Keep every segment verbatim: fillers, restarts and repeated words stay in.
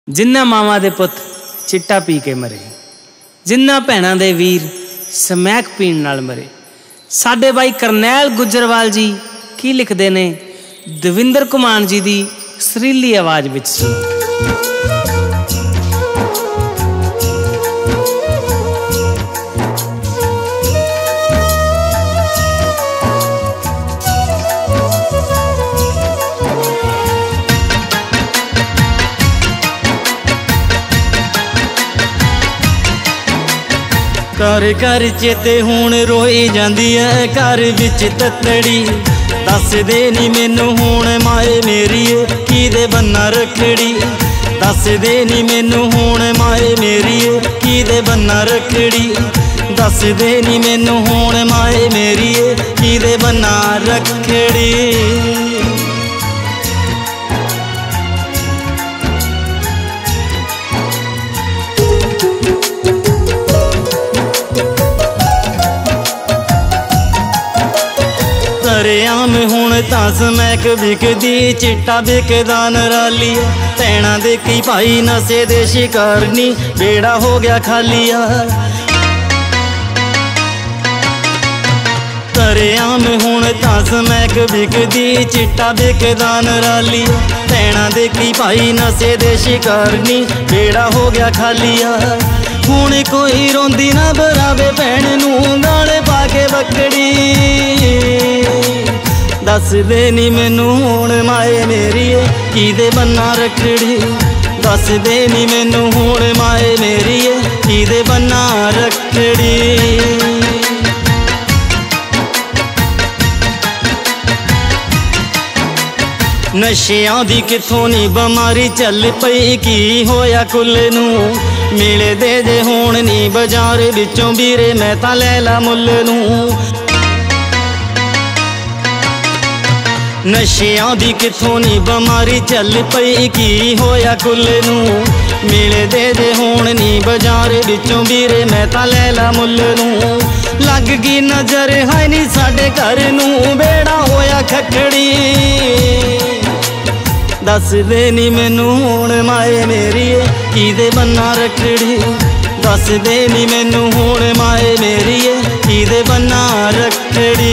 जिन्ना मावां दे पुत चिट्टा पी के मरे, जिन्ना भैणां दे वीर समैक पीण नाल मरे। साडे भाई करनैल गुजरवाल जी की लिखते ने, दविंदर कुमार जी की सुरीली आवाज़ विच सुनो। घर घर चेते हुण रोई जांदी है घर विच ततड़ी। दस दे नी मैनू हुण माए मेरीए की दे बन्ना रखड़ी। दस दे नी मैनू हुण माए मेरीए की दे बन्ना रखड़ी। दस दे नी मैनू हुण माए मेरीए की दे बन्ना रखड़ी। सरेआम हुण तां समैक विकदी, चिट्टा विकदा नरालिया। भैणां दे कई भाई नशे दे शिकारनी, बेड़ा हो गया खालिया। सरेआम हुण तां समैक विकदी, चिट्टा विकदा नरालिया। भैणां दे कई भाई नशे दे शिकारनी, बेड़ा हो गया खालिया। हुण कोई रोंदी ना बरावे भैण नूं गाले पा के बकड़ी। दस दे नी मैनू हुण माए मेरीए की दे बन्ना रखड़ी। दस दे नी मैनू हुण माए मेरीए की दे बन्ना रखड़ी। नशियां दी किथों नी बमारी चल पई, की होया कुल नू मिले दे जे हुण नी बाजार विचों बीरे मैं तां लै ला मुल नू। नशियां दी किथों नी बमारी चल पई, की होया कुल नू मिले दे जे हुण नी बाजार विचों बीरे मैं तां लै ला मुल नू। लग गई नजर है नी साडे घर नू बेड़ा होया खखड़ी। दस दे नी मैनू हुण माए मेरीए की दे बन्ना रखड़ी। दस दे नी मैनू हुण माए मेरीए की दे बन्ना रखड़ी।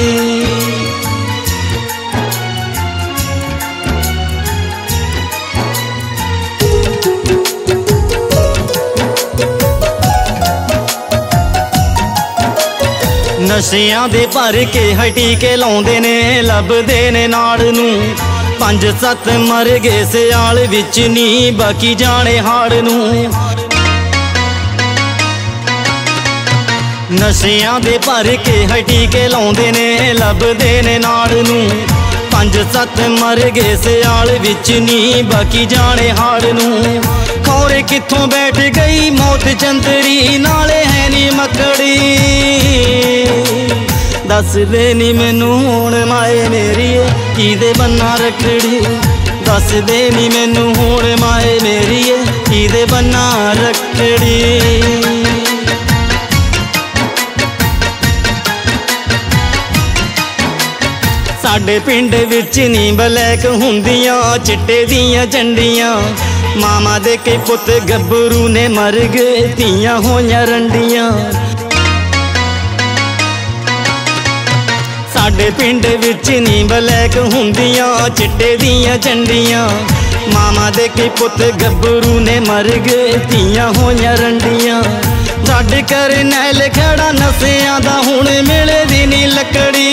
नशियां दे भर के हटी के लाउंदे ने, लभदे ने नाड़ नू। पंज सत्त मर गए सियाल विच नी, बाकी जाने हाड़ नू। नशियां दे भर के हटी के लाउंदे ने, लभदे ने नाड़ नू। पंज सत्त मर गए सियाल विच नी, बाकी जाने हाड़ नू। खौरे कित्थों बैठ गई मौत चंदरी, नाले है नी मकड़ी। दस दे नी मैनू हुण माए मेरीए की दे बन्ना रखड़ी। दस दे नी मैनू हुण माए मेरीए की दे बन्ना रखड़ी। साडे पिंड विच नी बलैक हुंदियां, चिट्टे दियां झंडियां। मामा दे कई पुत गब्बरू ने मर गए, तियां होइयां रंडियां। साडे पिंड विच नी बलैक हुंदियां, चिट्टे दियां झंडियां। मामा दे कई पुत गब्बरू ने मर गए, तियां होइयां रंडियां। साडे करनैल खड़ा नशियां दा हुण मिले दी नी लकड़ी।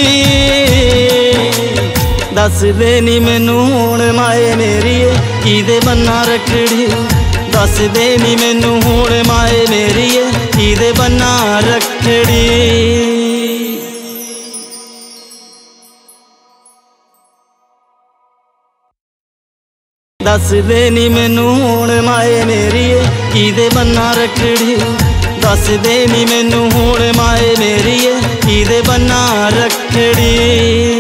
दस दे नी मैनू हुण माए मेरीए की दे बन्ना रखड़ी। दस दे नी मैनू हुण माए मेरीए की दे बन्ना रखड़ी। दस दे नी मैनू हुण माए मेरीए की दे बन्ना रखड़ी। दस दे नी मैनू हुण माए मेरीए की दे बन्ना रखड़ी।